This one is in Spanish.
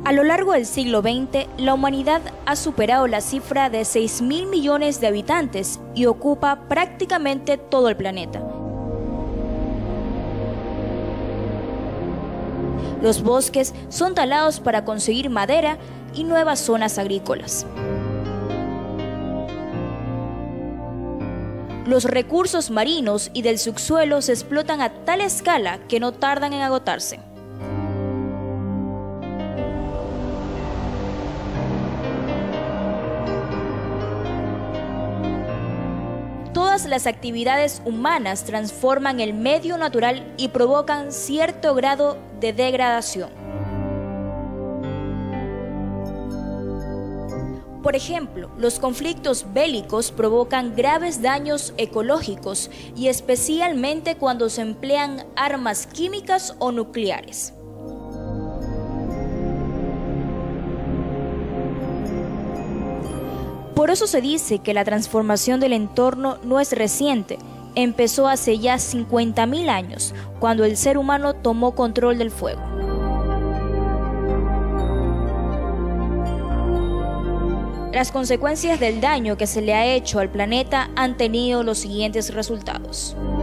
A lo largo del siglo XX, la humanidad ha superado la cifra de 6.000 millones de habitantes y ocupa prácticamente todo el planeta. Los bosques son talados para conseguir madera y nuevas zonas agrícolas. Los recursos marinos y del subsuelo se explotan a tal escala que no tardan en agotarse. Todas las actividades humanas transforman el medio natural y provocan cierto grado de degradación. Por ejemplo, los conflictos bélicos provocan graves daños ecológicos y especialmente cuando se emplean armas químicas o nucleares. Por eso se dice que la transformación del entorno no es reciente, empezó hace ya 50.000 años, cuando el ser humano tomó control del fuego. Las consecuencias del daño que se le ha hecho al planeta han tenido los siguientes resultados.